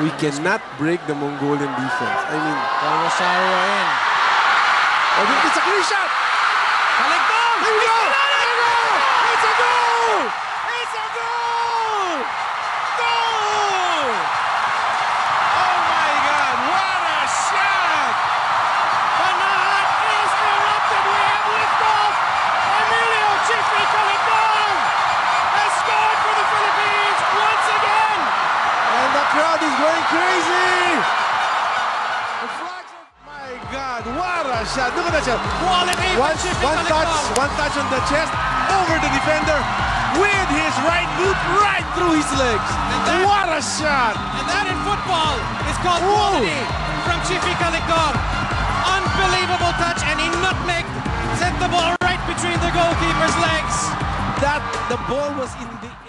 We cannot break the Mongolian defense. I mean, Rosario in. oh, it's a clear shot. Caligdong! Here we go! It's a goal! It's a goal! Goal! Oh my God! What a shot! Panaad is erupted. We have liftoff. Chieffy Caligdong has scored for the Philippines once again. And the crowd is going crazy. The flags are... My God! What a shot! Look at that shot! Quality One Chieffy touch on the chest, over the defender, with his right boot right through his legs. What a shot! And that in football is called quality from Chieffy Caligdong. Unbelievable touch, and he nutmegged, sent the ball right between the goalkeeper's legs. That the ball was in the